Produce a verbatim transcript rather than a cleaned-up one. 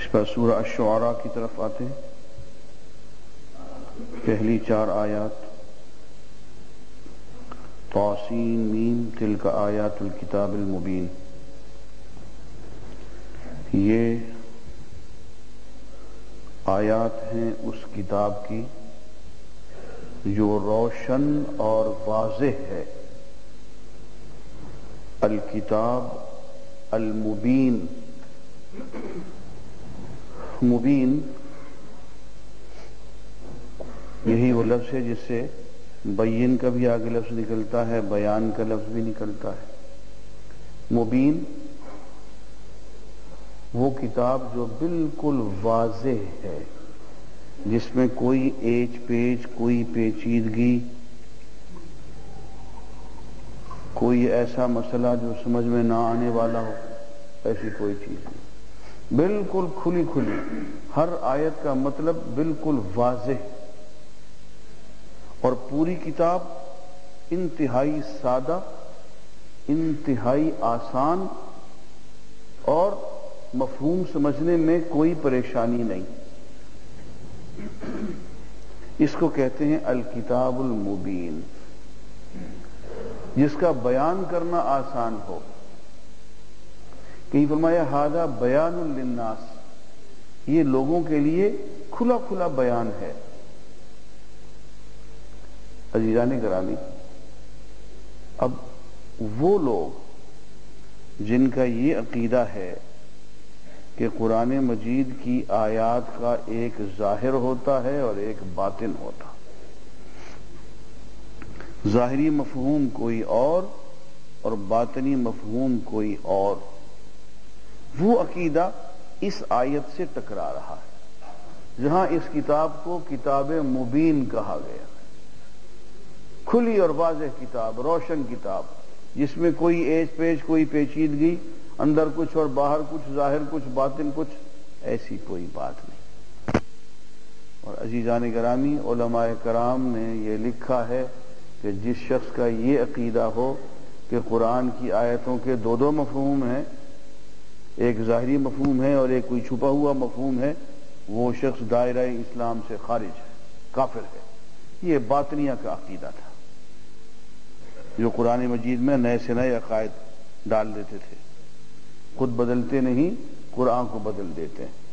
اس پر سورہ الشعراء کی طرف آتے ہیں. پہلی چار آیات طاسین میم تلک آیات الکتاب المبین. یہ آیات ہیں اس کتاب کی جو روشن اور واضح ہے. الکتاب المبین. مبین یہی وہ لفظ ہے جس سے بین کا بھی آگے لفظ نکلتا ہے، بیان کا لفظ بھی نکلتا ہے. مبین وہ کتاب جو بالکل واضح ہے، جس میں کوئی ایچ پیچ، کوئی پیچیدگی، کوئی ایسا مسئلہ جو سمجھ میں نہ آنے والا ہو، ایسی کوئی چیز نہیں. بالکل کھلی کھلی ہر آیت کا مطلب بالکل واضح، اور پوری کتاب انتہائی سادہ، انتہائی آسان اور مفہوم سمجھنے میں کوئی پریشانی نہیں. اس کو کہتے ہیں الکتاب المبین، جس کا بیان کرنا آسان ہو. کہیں فرمایا ھذا بیان للناس، یہ لوگوں کے لیے کھلا کھلا بیان ہے. عزیزان گرامی، اب وہ لوگ جن کا یہ عقیدہ ہے کہ قرآن مجید کی آیات کا ایک ظاہر ہوتا ہے اور ایک باطن ہوتا، ظاہری مفہوم کوئی اور اور باطنی مفہوم کوئی اور، وہ عقیدہ اس آیت سے ٹکرا رہا ہے. جہاں اس کتاب کو کتاب مبین کہا گیا، کھلی اور واضح کتاب، روشن کتاب، جس میں کوئی ایچ پیچ، کوئی پیچیدگی، اندر کچھ اور باہر کچھ، ظاہر کچھ باطن کچھ، ایسی کوئی بات نہیں. اور عزیزان گرامی، علماء کرام نے یہ لکھا ہے کہ جس شخص کا یہ عقیدہ ہو کہ قرآن کی آیتوں کے دو دو مفہوم ہیں، ایک ظاہری مفہوم ہے اور ایک کوئی چھپا ہوا مفہوم ہے، وہ شخص دائرہ اسلام سے خارج ہے، کافر ہے. یہ باطنیہ کا عقیدہ تھا جو قرآن مجید میں نئے سے نئے عقائد ڈال دیتے تھے. خود بدلتے نہیں، قرآن کو بدل دیتے ہیں.